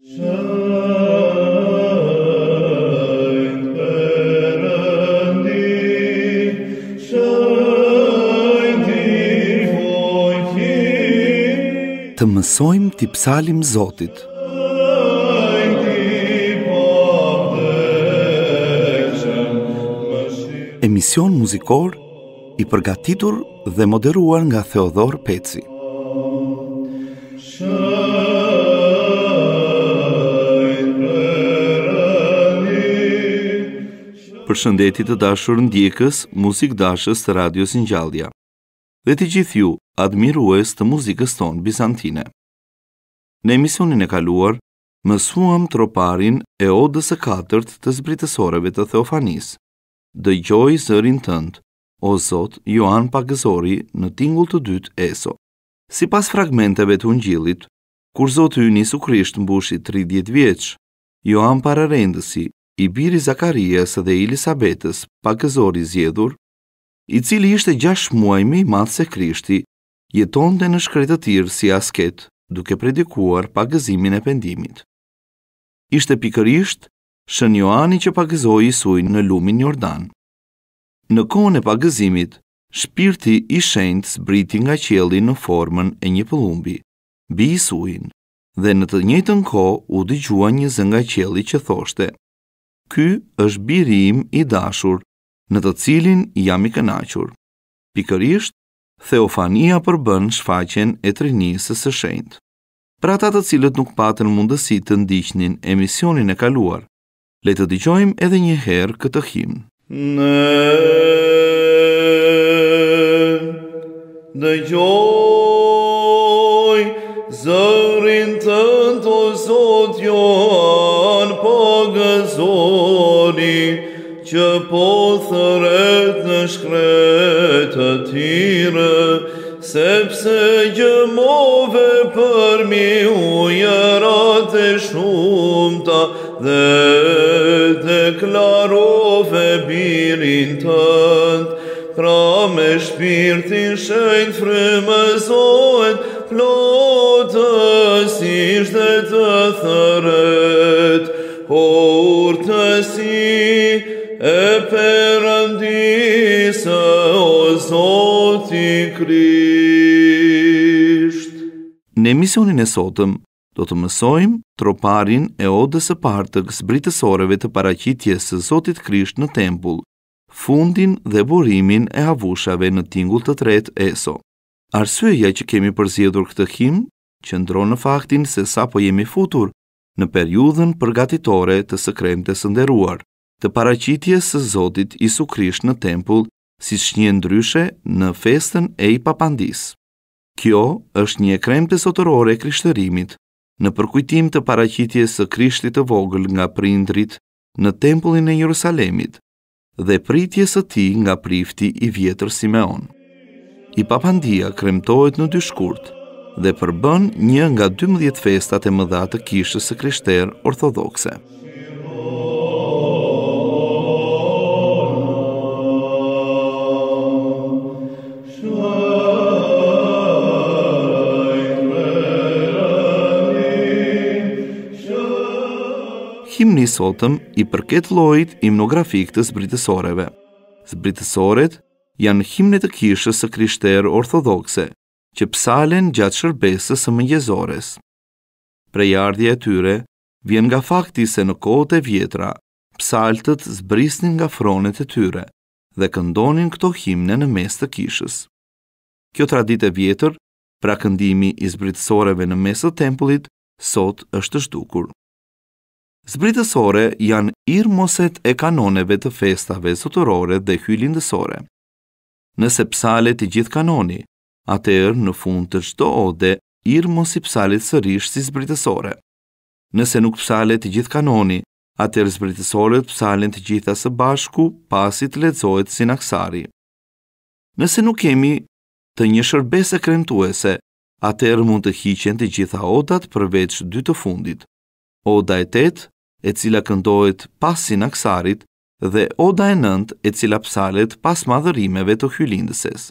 Të mësojmë t'i psalim Zotit. Emision muzikor i përgatitur dhe moderuar nga Theodor Peci. Përshëndetje të dashur ndjekës muzikdashës të Radios Ngjallja dhe të gjithë ju admirues të muzikës tonë bizantine. Në emisionin e kaluar, mësuam troparin e odës së katërt të zbritësoreve të Theofanisë. Dëgjoj zërin tënd, o Zot, Ioan Pagëzori në tingull të dytë Eso. Sipas fragmenteve të Ungjillit, kur Zoti ynë Jezu Krisht mbushi 30 vjeç, Ioan Pararendësi, i biri Zakarias dhe Elisabetës, Pagëzori zgjedhur, i cili ishte 6 muaj më i madh se Krishti, jetonte në shkretëtir si asket, duke predikuar pagëzimin e pendimit. Ishte pikërisht Shën Joani që pagëzoi Isuin në lumin Jordan. Në kohën e pagëzimit, shpirti i shenjtë zbriti nga qielli në formën e një pëllumbi, mbi Isuin, dhe në të njëjtën kohë u dëgjua një zë nga qielli që thoshte: "Ky është biri im i dashur, në të cilin jam i kënaqur." Pikërisht, Theofania përbën shfaqjen e Trinisë së Shenjtë. Për ata të cilët nuk patën mundësi të ndiqnin emisionin e kaluar, le të dëgjojmë edhe një herë këtë himn. Dëgjoj zërin tënd, o Zot Ioan Pagëzori, që po thëret në shkretë tire, sepse gjëmove për mi ujërat e shumta dhe deklarove birin tënd, pra me shpirtin shenjtë frymëzohet plotësisht dhe të thëret, o urtësi e Perëndisë, o Zoti Krisht. Në emisionin e sotëm, do të mësojmë troparin e odës së parë të zbritësoreve të paraqitjes së Zotit Krisht në tempull, fundin dhe burimin e avushave në tingull të tretë Eso. Arsyeja që kemi përzgjedhur këtë himn qëndron në faktin se sapo jemi futur në periudhën përgatitore të së Kremtes së nderuar, të paraqitjes së Zotit Jezu Krisht në tempull, siç njihen ndryshe në festën e Ipapandisë. Kjo është një kremte zotërore e krishtërimit, në përkujtim të paraqitjes së Krishtit të vogël nga prindrit në tempullin e Jerusalemit dhe pritjes së tij nga prifti i vjetër Simeon. Ipapandia kremtohet në 2 shkurt dhe përbën një nga 12 festat e mëdha të kishës së krishterë ortodokse. Himni i sotëm i përket llojit himnografik të zbritësoreve. Zbritësoret janë himne të kishës së krishterë ortodokse, që psalen gjatë shërbesës së mëngjesores. Prejardhja e tyre vjen nga fakti se në kohët e vjetra, psaltët zbrisnin nga fronet e tyre dhe këndonin këto himne në mes të kishës. Kjo traditë e vjetër, pra këndimi i zbritësoreve në mes të tempullit, sot është zhdukur. Zbritësore janë irmoset e kanoneve të festave zotërore dhe hyjlindësore. Nëse psalet i gjithë kanoni, atëherë në fund të çdo ode, irmosi psalet sërish si zbritësore. Nëse nuk psalet i gjithë kanoni, atëherë zbritësorët psalen të gjitha së bashku pasi të lexohet sinaksari. Nëse nuk kemi të një shërbese kremtuese, atëherë mund të hiqen të gjitha odat përveç 2 të fundit. Oda e 8, e cila këndohet pas sinaksarit, dhe oda e 9, e cila psalet pas madhërimeve të hyjlindëses.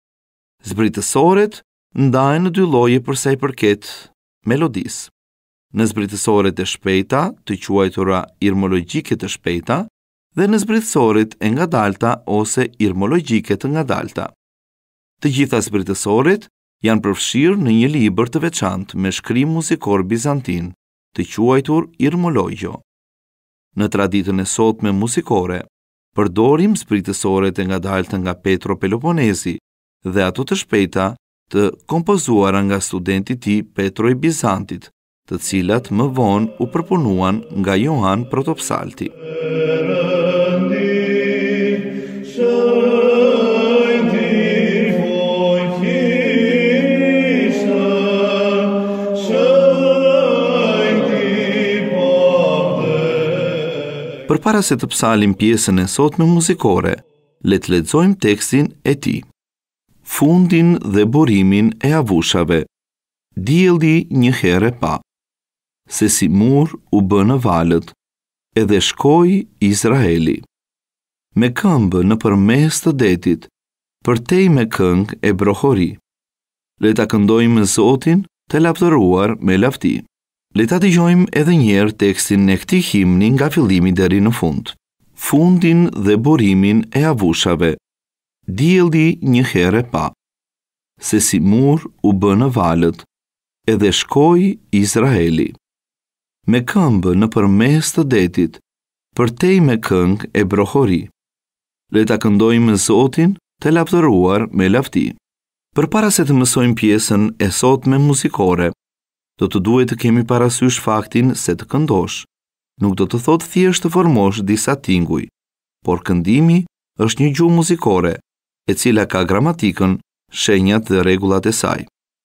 Zbritësoret ndahen në 2 lloje për sa i përket melodisë. në zbritësoret e shpejta, të quajtura irmologjike të shpejta, dhe në zbritësoret e ngadalta ose irmologjike të ngadalta. Të gjitha zbritësoret janë përfshirë në një libër të veçantë me shkrim muzikor bizantin, të quajtur irmologjo. Në traditën e sotme muzikore, përdorim zbritësoret e ngadalta nga Petro Peloponezi dhe ato të shpejta të kompozuara nga studenti i tij Petro i Bizantit, të cilat më vonë u përpunuan nga Johan Protopsalti. Përpara se të psalim pjesën e sotme muzikore, le të lexojmë tekstin e tij. Fundin dhe burimin e avushave, dielli një herë pa, se si mur u bë në valët, edhe shkoi Izraeli. Me këmbë në përmes të detit, përtej me këngë e brohori. Le ta këndojmë Zotin të lavdëruar me lavdi. Le ta dëgjojmë edhe një herë tekstin e këtij himni nga fillimi deri në fund. Fundin dhe burimin e avushave, dielli një herë pa, se si mur u bë në valët, edhe shkoi Izraeli. Me këmbë në përmes të detit, përtej me këngë e brohori. Le ta këndojmë Zotin të lavdëruar me lavdi. Përpara se të mësojmë pjesën e sotme muzikore, do të duhet të kemi parasysh faktin se të këndosh nuk do të thotë thjesht të formosh disa tinguj, por këndimi është një gjuhë muzikore, e cila ka gramatikën, shenjat dhe rregullat e saj.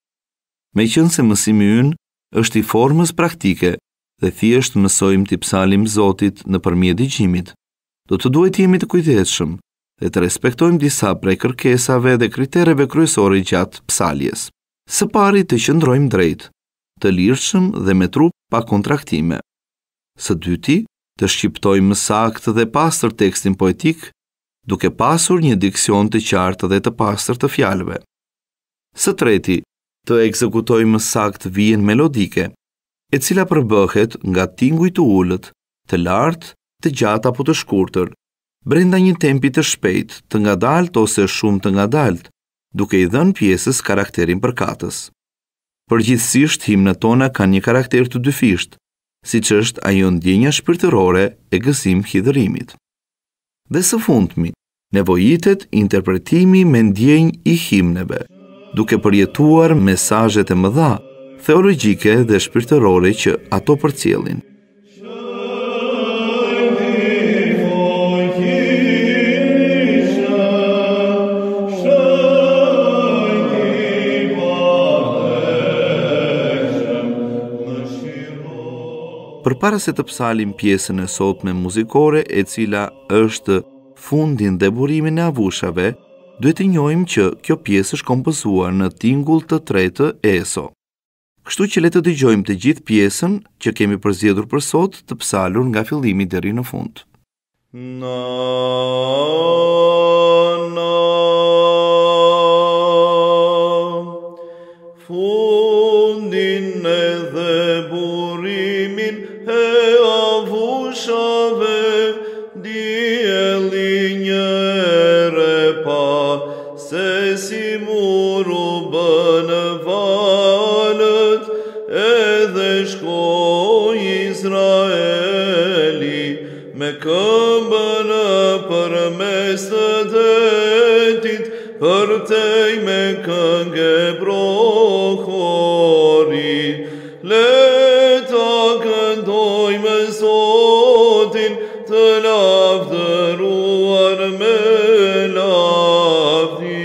Meqense mësimi ynë është i formës praktike dhe thjesht mësojmë t'i psalim Zotit nëpërmjet dëgjimit, do të duhet jemi të kujdesshëm dhe të respektojmë disa prej kërkesave dhe kritereve kryesore gjatë psaljes. Së pari të qëndrojmë drejt, të lirshëm dhe me trup pa kontraktime. Së dyti, të shqiptojmë saktë dhe pastër tekstin poetik, duke pasur një diksion të qartë dhe të pastër të fjalëve. Së treti, të ekzekutojmë saktë vijen melodike, e cila përbëhet nga tinguj të ulët, të lartë, të gjatë apo të shkurtër, brenda një tempi të shpejt, të ngadalt ose shumë të ngadalt, duke i dhënë pjesës karakterin përkatës. Përgjithsisht, himnët tona kanë një karakter të dyfisht, siç është ajo ndjenja shpirtërore e gëzim hidhërimit. Dhe së fundmi, nevojitet interpretimi me ndjenjë i himneve, duke përjetuar mesazhet e mëdha, theologjike dhe shpirtërore që ato përcjellin. Përpara se të psalim pjesën e sotme muzikore e cila është fundin dhe burimin e avushave, duhet të njohim që kjo pjesë është kompozuar në tingull të tretë eso. Kështu që le të dëgjojmë të gjithë pjesën që kemi përzgjedhur për sot të psalur nga fillimi deri në fund. Fundin edhe burimin e avushave, dielli një ere pa, se si muru bë në valët, edhe shkoi Izraeli, me këmbën përmes të detit, përtej me këngë brohori. Le ta këndojmë Zotin të lavdëruar me lavdi.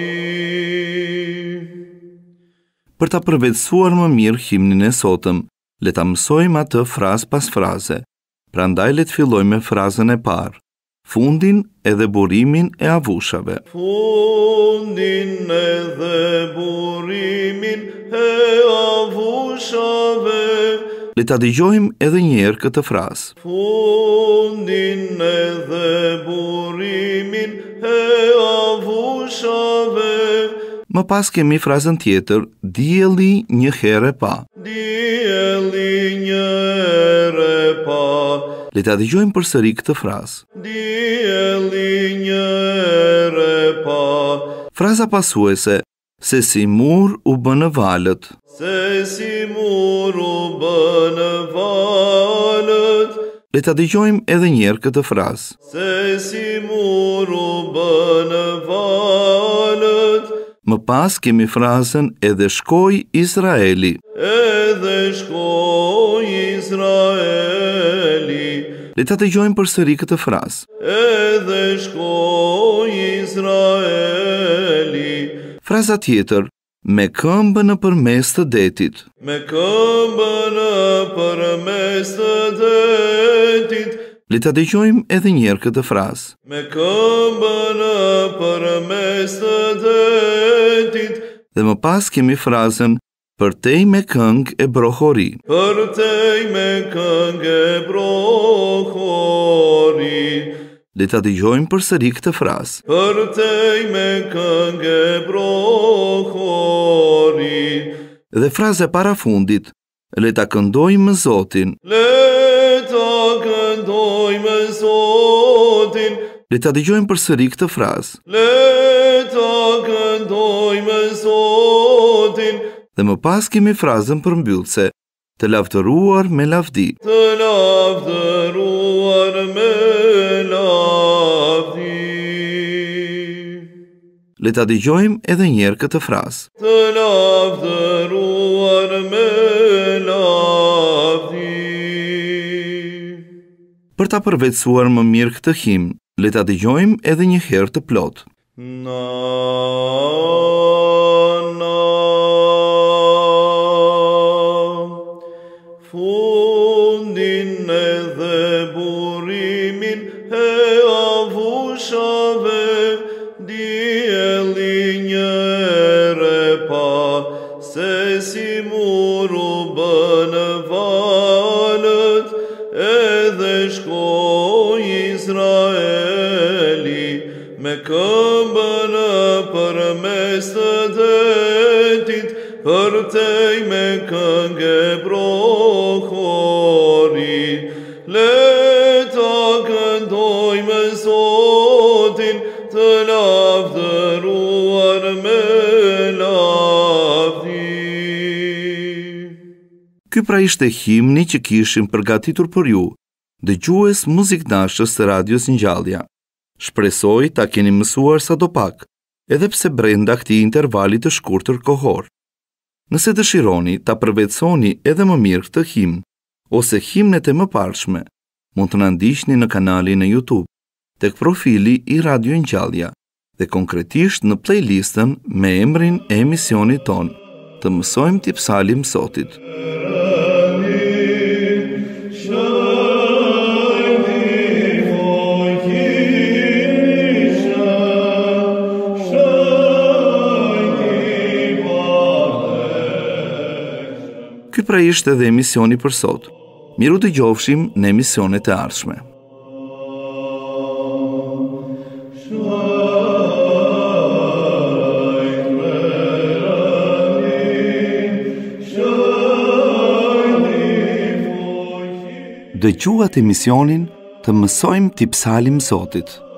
Për ta përvetësuar më mirë himnin e sotëm, le ta mësojmë atë frazë pas fraze. Prandaj le të fillojmë me frazën e parë. Fundin edhe burimin e avushave. Fundin edhe burimin e avushave. Le ta dëgjojmë edhe një herë këtë frazë. Fundin edhe burimin e avushave. Më pas kemi frazën tjetër, dielli një herë pa. Dielli një herë pa. Le ta dëgjojmë përsëri këtë frazë. Dielli një herë pa. Fraza pasuese, se si mur u bënë valët. Se si mur u bënë valët. Le ta dëgjojmë edhe një herë këtë frazë. Se si mur u bënë valët. Më pas kemi frazën edhe shkoi Izraeli. Edhe shkoi Izraeli. Le ta dëgjojmë përsëri këtë frazë. Edhe shkoi Izraeli. Fraza tjetër, me këmbë në përmes të detit. Me këmbë në përmes të detit. Le ta dëgjojmë edhe një herë këtë frazë. Me këmbë në përmes të detit. Dhe më pas kemi frazën përtej me këngë e brohori. Përtej me këngë e brohori. Le ta dëgjojmë përsëri këtë frazë. Përtej me këngë e brohori. Dhe fraza e parafundit, le ta këndojmë Zotin. Le ta këndojmë Zotin. Le ta dëgjojmë përsëri këtë frazë. Le ta këndojmë Zotin. Dhe më pas kemi frazën përmbyllëse, të lavdëruar me lavdi. Të lavdëruar me lavdi. Le ta dëgjojmë edhe një herë këtë frazë. Të lavdëruar me lavdi. Për ta përvetësuar më mirë këtë himn, le ta dëgjojmë edhe një herë të plotë. Na, fundin edhe burimin e avushave, dielli një herë pa, se si mur u bënë valët, edhe shkoi Izraeli, me këmbë në përmes të detit, përtej me këngë e brohori. Le ta këndojmë Zotin, të lavdëruar me lavdi. Ky pra ishte himni që kishim përgatitur për ju, dëgjues muzikdashës të Radios Ngjallja. Shpresoj ta keni mësuar sadopak, edhe pse brenda këtij intervali të shkurtër kohor. Nëse dëshironi ta përvetësoni edhe më mirë këtë himn ose himnet e mëparshme, mund të na ndiqni në kanalin në YouTube, tek profili i Radio Ngjallja dhe konkretisht në playlistën me emrin e emisionit ton, të mësojmë t'i psalim Zotit. Ky pra ishte edhe emisioni për sot. Miru dëgjofshim në emisionet e ardhshme. Dëgjuat emisionin Të mësojmë t'i psalim Zotit.